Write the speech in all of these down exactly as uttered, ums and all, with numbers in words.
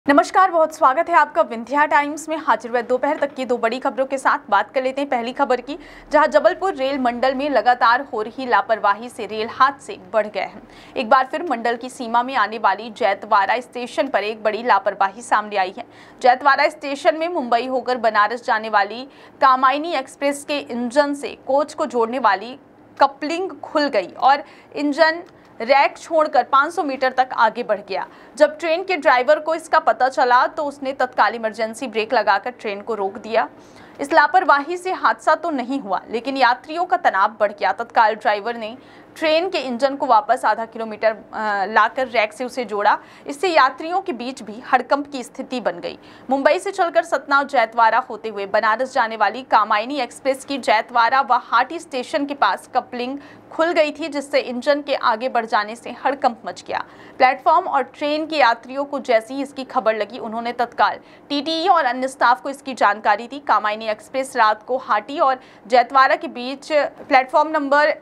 नमस्कार, बहुत स्वागत है आपका विंध्या टाइम्स में। हाजिर हुए दोपहर तक की दो बड़ी खबरों के साथ बात कर लेते हैं पहली खबर की, जहां जबलपुर रेल मंडल में लगातार हो रही लापरवाही से रेल हादसे बढ़ गए हैं। एक बार फिर मंडल की सीमा में आने वाली जैतवाड़ा स्टेशन पर एक बड़ी लापरवाही सामने आई है। जैतवाड़ा स्टेशन में मुंबई होकर बनारस जाने वाली कामायनी एक्सप्रेस के इंजन से कोच को जोड़ने वाली कपलिंग खुल गई और इंजन रैक छोड़कर पाँच सौ मीटर तक आगे बढ़ गया। जब ट्रेन के ड्राइवर को इसका पता चला तो उसने तत्काल इमरजेंसी ब्रेक लगाकर ट्रेन को रोक दिया। इस लापरवाही से हादसा तो नहीं हुआ, लेकिन यात्रियों का तनाव बढ़ गया। तत्काल ड्राइवर ने ट्रेन के इंजन को वापस आधा किलोमीटर लाकर रैक से उसे जोड़ा। इससे यात्रियों के बीच भी हड़कंप की स्थिति बन गई। मुंबई से चलकर सतना और जैतवाड़ा होते हुए बनारस जाने वाली कामायनी एक्सप्रेस की जैतवाड़ा व हाटी स्टेशन के पास कपलिंग खुल गई थी, जिससे इंजन के आगे बढ़ जाने से हड़कंप मच गया। प्लेटफॉर्म और ट्रेन के यात्रियों को जैसी ही इसकी खबर लगी, उन्होंने तत्काल टीटीई और अन्य स्टाफ को इसकी जानकारी दी। कामायनी एक्सप्रेस रात को हाटी और जैतवाड़ा के बीच प्लेटफॉर्म नंबर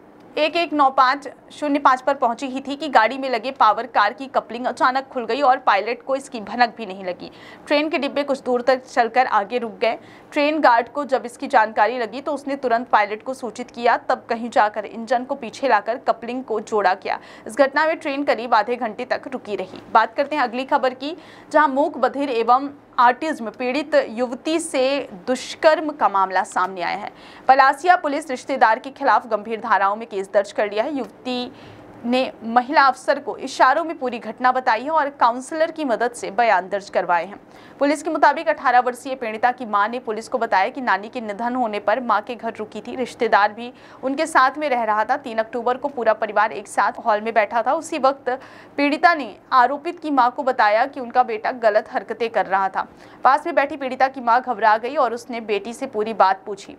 एक एक नौ पाँच शून्य पाँच पर पहुंची ही थी कि गाड़ी में लगे पावर कार की कपलिंग अचानक खुल गई और पायलट को इसकी भनक भी नहीं लगी। ट्रेन के डिब्बे कुछ दूर तक चलकर आगे रुक गए। ट्रेन गार्ड को जब इसकी जानकारी लगी तो उसने तुरंत पायलट को सूचित किया। तब कहीं जाकर इंजन को पीछे लाकर कपलिंग को जोड़ा गया। इस घटना में ट्रेन करीब आधे घंटे तक रुकी रही। बात करते हैं अगली खबर की, जहां मूक बधिर एवं ऑटिज्म पीड़ित युवती से दुष्कर्म का मामला सामने आया है। पलासिया पुलिस रिश्तेदार के खिलाफ गंभीर धाराओं में केस दर्ज कर लिया है। युवती ने महिला अफसर को इशारों में पूरी घटना बताई है और काउंसलर की मदद से बयान दर्ज करवाए हैं। पुलिस के मुताबिक अठारह वर्षीय पीड़िता की मां ने पुलिस को बताया कि नानी के निधन होने पर मां के घर रुकी थी। रिश्तेदार भी उनके साथ में रह रहा था। तीन अक्टूबर को पूरा परिवार एक साथ हॉल में बैठा था। उसी वक्त पीड़िता ने आरोपित की मां को बताया कि उनका बेटा गलत हरकतें कर रहा था। पास में बैठी पीड़िता की मां घबरा गई और उसने बेटी से पूरी बात पूछी।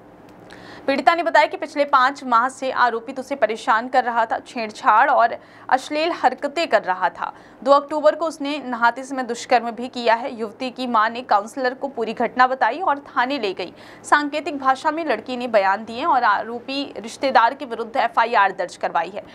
पीड़िता ने बताया कि पिछले पाँच माह से आरोपित उसे परेशान कर रहा था, छेड़छाड़ और अश्लील हरकतें कर रहा था। दो अक्टूबर को उसने नहाते समय दुष्कर्म भी किया है। युवती की मां ने काउंसलर को पूरी घटना बताई और थाने ले गई। सांकेतिक भाषा में लड़की ने बयान दिए और आरोपी रिश्तेदार के विरुद्ध एफ आई आर दर्ज करवाई है।